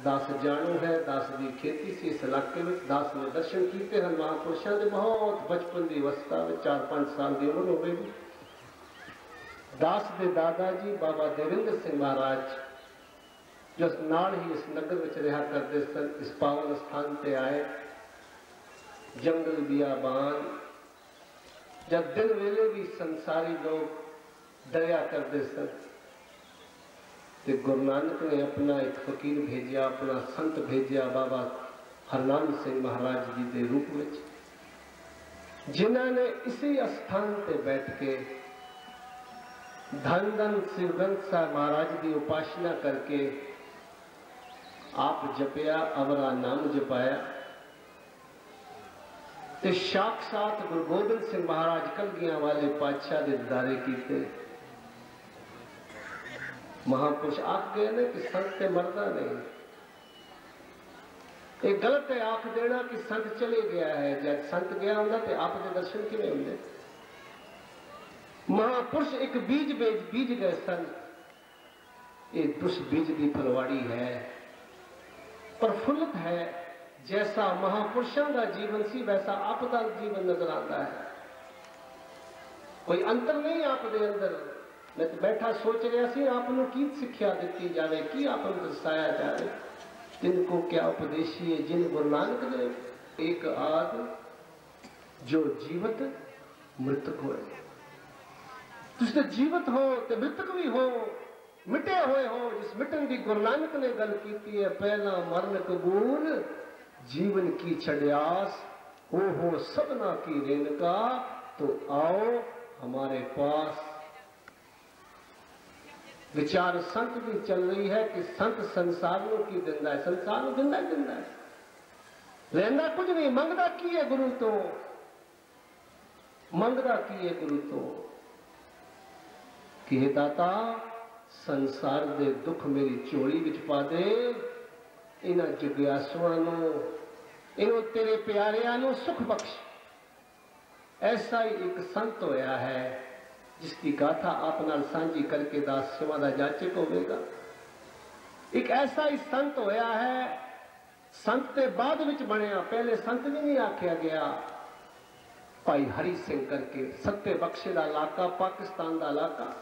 दास जाणू है, दास की खेती से इस इलाके में दास ने दर्शन किए हैं महापुरुषों के। बहुत बचपन की अवस्था में 4-5 साल की उम्र हो गई। दास के दादा जी बाबा देवेंद्र सिंह महाराज जो नाल ही इस नगर में रहा करते सन, इस पावन स्थान पे आए। जंगल बियाबान जब दिन वेले भी संसारी लोग डरिया करते सन, तो गुरु नानक ने अपना एक फकीर भेजा, अपना संत भेजा बाबा हरनाम सिंह महाराज जी के रूप में, जिन्होंने इसी स्थान पे बैठ के धन धन शिवगंज साहब महाराज की उपासना करके आप जपया, अवरा नाम जपाया। ते साक्षात गुरु गोबिंद सिंह महाराज कलगियां वाले पातशाह के दीदारे कीते। महापुरुष आख गए ने कि संत ते मरदा नहीं। एक गलत है आख देना कि संत चले गया है। जब संत गया होंगे तो आपके दर्शन किवें होंगे। महापुरुष एक बीज गए सन। ये दुष्ट बीज की फलवाड़ी है, प्रफुल्लित है। जैसा महापुरुषों का जीवन सी वैसा आपका जीवन नजर आता है। कोई अंतर नहीं आपके अंदर। मैं तो बैठा सोच रहा सी आपको की शिक्षा दी जाए, की आपको दर्शाया जाए। जिनको क्या उपदेशीय जिन गुरु नानक ने एक आद जो जीवित मृतक हो, तुझे जीवित हो तो मृतक भी हो, मिटे हुए हो। जिस मिटन की गुरु नानक ने गल की है, पहला मरण कबूल जीवन की छड़ियास हो सबना की रेणुका, तो आओ हमारे पास। विचार संत भी चल रही है कि संत संसारों की दिंदा है, संसार में दिंदा है, रहना कुछ नहीं। मंगदा की है गुरु तो, मंगदा की है गुरु तो कि हे दाता संसार दे दुख मेरी चोली विच पा दे। इन्हां जिग्यासुआं नूं, इन्हों तेरे प्यारियां नूं सुख बख्श। ऐसा ही एक संत होया है जिसकी गाथा आप नाल सांझी करके दास सेवा दा जाचक होवेगा। एक ऐसा ही संत होया है, संत के बाद विच बनिया, पहले संत भी नहीं आख्या गया। भाई हरि सिंह करके सत्ते बख्शे का इलाका, पाकिस्तान का इलाका।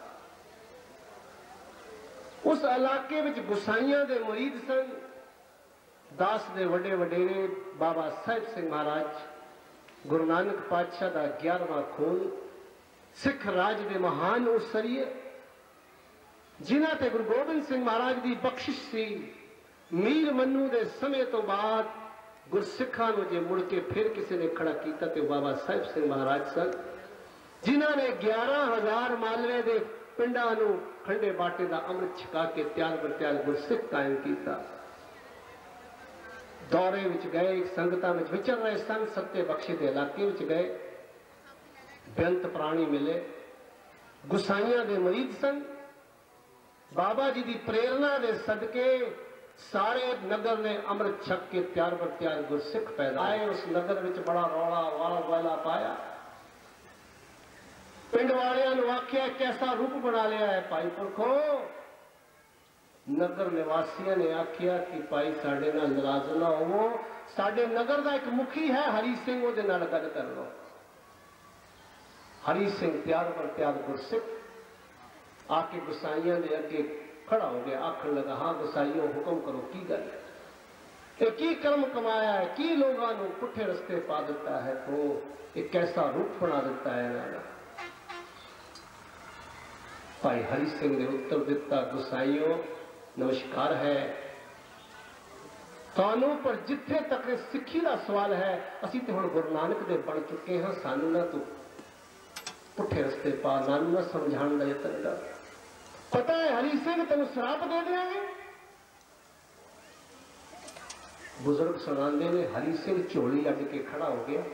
उस इलाके विच गुसाइयां दे मुरीद सन। दास दे वडे वडेरे बाबा साहिब सिंह महाराज, गुरु नानक पातशाह का 11वां खून, सिख राज के महान उसरिए, जिन्हां ते गुरु गोबिंद सिंह महाराज की बख्शिश सी। मीर मन्नू के समय तो बाद गुरसिखा जे मुड़ के फिर किसी ने खड़ा किया तो बाबा साहिब सिंह महाराज सन, जिन्हां ने 11,000 मालवे के पिंडां नूं खंडे बाटे का अमृत छका के त्यार बर त्यार गुरसिख कायम किया। दौरे विच गए, संगतां विच विचर रहे सन, सत्ते बख्शे के इलाके विच गए, बेअंत प्राणी मिले, गुसाइयां दे मरीद सन। बाबा जी की प्रेरणा के सदके सारे नगर ने अमृत छक के त्यार बर त्यार गुरसिख पैदा आए। उस नगर विच बड़ा रौला वाला पाया। पिंड वालियां नूं आख्या कैसा रूप बना लिया है भाई पुरखो। नगर निवासियों ने आख्या कि भाई साडे नाल नाराज ना होवो, साडे नगर का एक मुखी है हरि सिंह, उहदे नाल गल कर लो। हरि सिंह त्यार पर त्यार गुरसिख आके गुसाइयां दे अगे खड़ा हो गया। आखन लगा, हाँ गुसाइयों हुक्म करो, की गल है, की कर्म कमाया है, की लोगों को पुठे रस्ते पा दिता है, तो एक कैसा रूप बना दिता है इन्होंने। भाई हरि सिंह ने उत्तर दिता, गुसाइयों नमस्कार है थानू, पर जिथे तक सिक्खी का सवाल है असी तो हुण गुरु नानक दे बन चुके हाँ। सानू ना तू पुठे रस्ते पा, नानू ना समझाने का यतन कर। पता है हरि सिंह तेन श्राप दे देंगे। बुजुर्ग सुनाते ने हरि सिंह झोली अड्ड के खड़ा हो गया।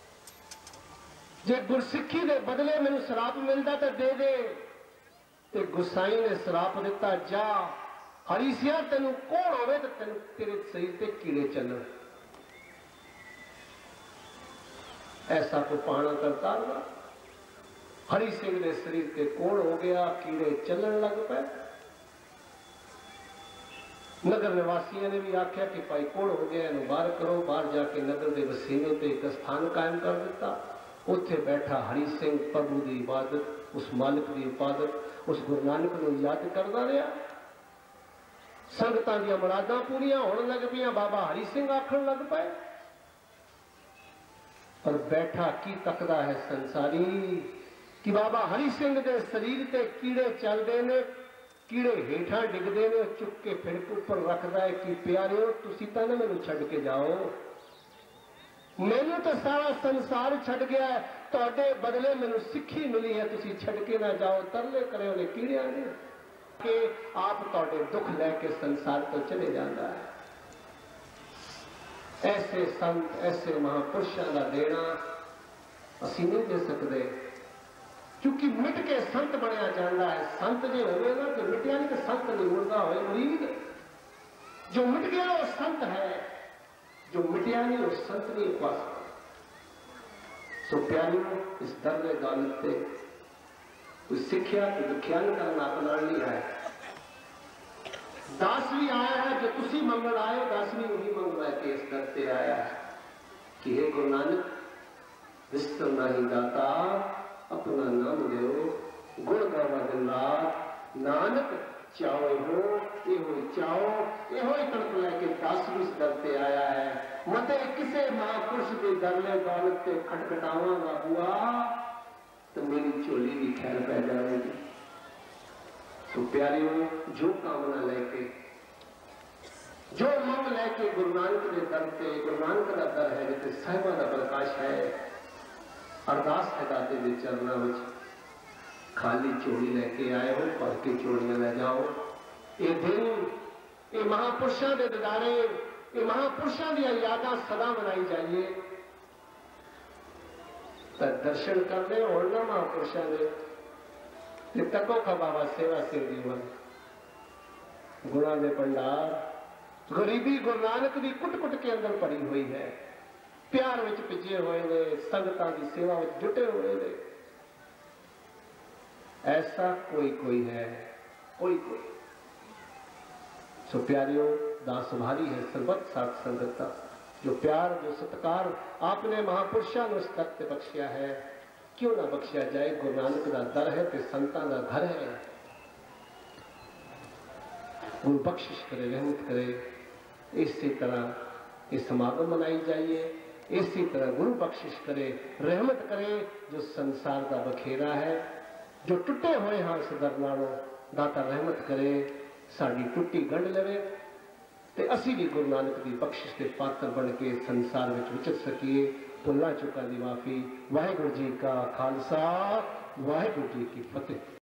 जे गुरसिखी के बदले मैनू श्राप मिलता तो दे दे। ते गुसाई ने श्राप दिता, जा हरि सिया तेन कोड़ होवे तो तेन तेरे शरीर ते कीड़े चलन। ऐसा को पाना करता हुआ हरि सिंह ने शरीर के कोड़ हो गया, कीड़े चलन लग पे। नगर निवासियों ने भी आख्या कि भाई कोड़ हो गया, इन्हू बाहर करो। बाहर जाके नगर के वसीले पे एक स्थान कायम कर दिता। उत्थे बैठा हरि सिंह प्रभु की इबादत, उस मालिक की इबादत, उस गुरु नानक को याद करता रहा। संगतां दी मुरादां पूरियां होने लग पियां, बाबा हरि सिंह आखण लग पाए। पर बैठा की तकदा है संसारी कि बाबा हरि सिंह दे शरीर ते कीड़े चलते ने, कीड़े हेठां डिगदे ने, चुक के फिर उपर रखदा है कि प्यारिओ तुसीं तां ना मैनूं छड्ड के जाओ, मैनूं तो सारा संसार छड्ड गया है, तुहाडे बदले मैनूं सिक्खी मिली है, तुसीं छड्ड के ना जाओ। तरले करे उन्हें कीड़ियां ने कि आप तुहाडे दुख लैके संसार तो चले जाता है। ऐसे संत, ऐसे महापुरुषों का देना असीं नहीं दे सकते, क्योंकि मिट के संत बनया जाता है। संत जो होवे ना तो मिटिया नहीं, तो संत नहीं मुड़दा होए मुरीद। जो मिट गया वो संत है, जो मिटिया नहीं वो संत नहीं पा सकता। सो प्यारियों, इस दर्द दौलत से कोई सिक्ख्या तो विख्यान करना अपना नहीं है। दास भी आया है जो तुसी मंगल आए, दास भी वही मंगवा के इस दर से आया है कि हे गुरु नानक विस्तर नहीं दाता, अपना नाम लो, गुण गावा दिन रात, नानक चाओ हो यो चाओ, यो तड़प लैके दास भी इस दर से आया है। मते किसे महापुरुष के दरले दौलत से खटखटावांगा बुआ तो मेरी चोली भी खैर पै जाएगी। तो प्यारियों, जो कामना लेके, जो मंग लेके गुरु नानक के दर से, गुरु नानक का दर है जिसे साहिबा का प्रकाश है, अरदास है दाते के चरणों में, खाली चोली लेके आए हो, भर के चोलियां ले जाओ। ये दिन, ये महापुरुषों के दिदारे, ये महापुरुषों की यादां सदा मनाई जाइए। तो दर्शन करने और ना महापुरुषों ने तको का बाबा सेवा सिंह जीवन गुणा के भंडार, गरीबी गुरु नानक की कुट कुट के अंदर पड़ी हुई है। प्यार विच भिजे हुए ने, संगतां की सेवा में जुटे हुए ने। ऐसा कोई कोई है, कोई कोई। सो प्यारियों, दास भारी है सरबत साथ संगत, जो प्यार, जो सत्कार आपने महापुरुषों ने तक बख्शिया है, क्यों ना बख्शिया जाए। गुरु नानक का दर है तो संतां का घर है। गुरु बख्शिश करे, रहमत करे। इसी तरह ये समागम मनाई जाइए, इसी तरह गुरु बख्शिश करे, रहमत करे। जो संसार का बखेरा है, जो टुटे हुए हाँ इस दर नालों, दाता रहमत करे, साड़ी टुट्टी गंढ लवे ते असी भी गुरु नानक की बख्शिश के पात्र बन के संसार में विचर सकीए। भुल्ला चुका दी माफी। वाहिगुरु जी का खालसा, वाहिगुरु जी की फतेह।